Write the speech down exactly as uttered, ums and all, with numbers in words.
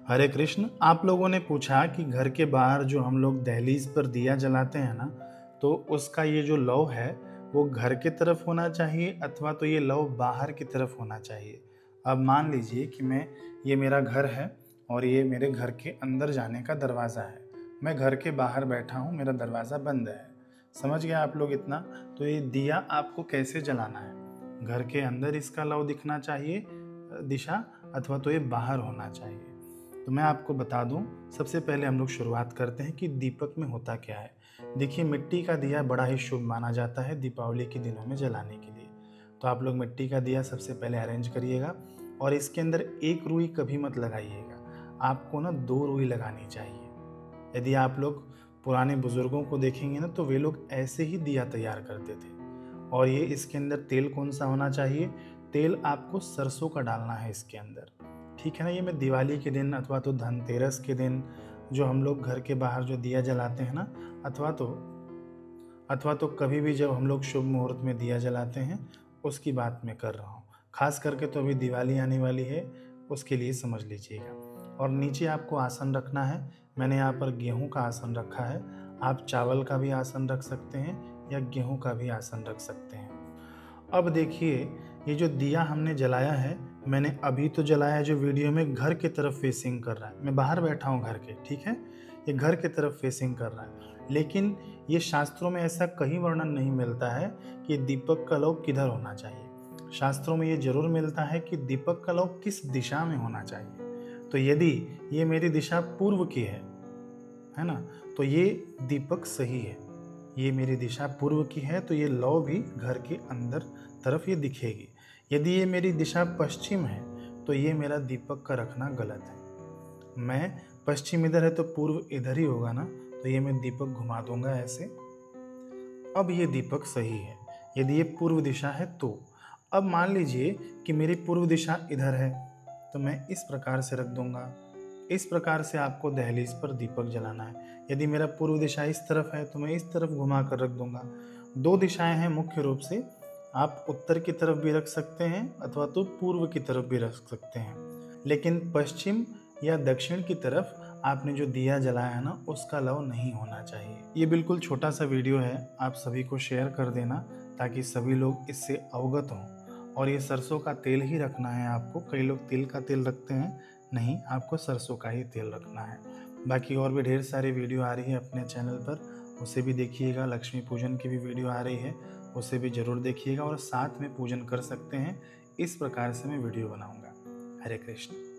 हरे कृष्ण। आप लोगों ने पूछा कि घर के बाहर जो हम लोग दहलीज पर दिया जलाते हैं ना, तो उसका ये जो लौ है वो घर की तरफ होना चाहिए अथवा तो ये लौ बाहर की तरफ होना चाहिए। अब मान लीजिए कि मैं ये मेरा घर है और ये मेरे घर के अंदर जाने का दरवाज़ा है। मैं घर के बाहर बैठा हूँ, मेरा दरवाज़ा बंद है। समझ गया आप लोग इतना? तो ये दिया आपको कैसे जलाना है? घर के अंदर इसका लौ दिखना चाहिए दिशा, अथवा तो ये बाहर होना चाहिए। तो मैं आपको बता दूं, सबसे पहले हम लोग शुरुआत करते हैं कि दीपक में होता क्या है। देखिए, मिट्टी का दिया बड़ा ही शुभ माना जाता है दीपावली के दिनों में जलाने के लिए। तो आप लोग मिट्टी का दिया सबसे पहले अरेंज करिएगा और इसके अंदर एक रुई कभी मत लगाइएगा, आपको ना दो रुई लगानी चाहिए। यदि आप लोग पुराने बुजुर्गों को देखेंगे ना, तो वे लोग ऐसे ही दिया तैयार करते थे। और ये इसके अंदर तेल कौन सा होना चाहिए? तेल आपको सरसों का डालना है इसके अंदर, ठीक है ना। ये मैं दिवाली के दिन अथवा तो धनतेरस के दिन जो हम लोग घर के बाहर जो दिया जलाते हैं ना, अथवा तो अथवा तो कभी भी जब हम लोग शुभ मुहूर्त में दिया जलाते हैं, उसकी बात मैं कर रहा हूँ। खास करके तो अभी दिवाली आने वाली है, उसके लिए समझ लीजिएगा। और नीचे आपको आसन रखना है। मैंने यहाँ पर गेहूं का आसन रखा है। आप चावल का भी आसन रख सकते हैं या गेहूं का भी आसन रख सकते हैं। अब देखिए, ये जो दिया हमने जलाया है, मैंने अभी तो जलाया है जो वीडियो में घर की तरफ फेसिंग कर रहा है। मैं बाहर बैठा हूँ घर के, ठीक है। ये घर की तरफ फेसिंग कर रहा है, लेकिन ये शास्त्रों में ऐसा कहीं वर्णन नहीं मिलता है कि दीपक का लौ किधर होना चाहिए। शास्त्रों में ये जरूर मिलता है कि दीपक का लौ किस दिशा में होना चाहिए। तो यदि ये मेरी दिशा पूर्व की है है ना, तो ये दीपक सही है। ये मेरी दिशा पूर्व की है तो ये लौ भी घर के अंदर तरफ ये दिखेगी। यदि ये मेरी दिशा पश्चिम है तो ये मेरा दीपक का रखना गलत है। मैं पश्चिम इधर है तो पूर्व इधर ही होगा ना, तो ये मैं दीपक घुमा दूंगा ऐसे। अब ये दीपक सही है यदि ये पूर्व दिशा है तो। अब मान लीजिए कि मेरी पूर्व दिशा इधर है, तो मैं इस प्रकार से रख दूंगा। इस प्रकार से आपको दहलीज पर दीपक जलाना है। यदि मेरा पूर्व दिशा इस तरफ है तो मैं इस तरफ घुमा कर रख दूंगा। दो दिशाएं हैं मुख्य रूप से, आप उत्तर की तरफ भी रख सकते हैं अथवा तो पूर्व की तरफ भी रख सकते हैं, लेकिन पश्चिम या दक्षिण की तरफ आपने जो दिया जलाया है ना, उसका लौ नहीं होना चाहिए। ये बिल्कुल छोटा सा वीडियो है, आप सभी को शेयर कर देना ताकि सभी लोग इससे अवगत हों। और ये सरसों का तेल ही रखना है आपको। कई लोग तिल का तेल रखते हैं, नहीं, आपको सरसों का ही तेल रखना है। बाकी और भी ढेर सारी वीडियो आ रही है अपने चैनल पर, उसे भी देखिएगा। लक्ष्मी पूजन की भी वीडियो आ रही है, उसे भी ज़रूर देखिएगा और साथ में पूजन कर सकते हैं। इस प्रकार से मैं वीडियो बनाऊंगा। हरे कृष्ण।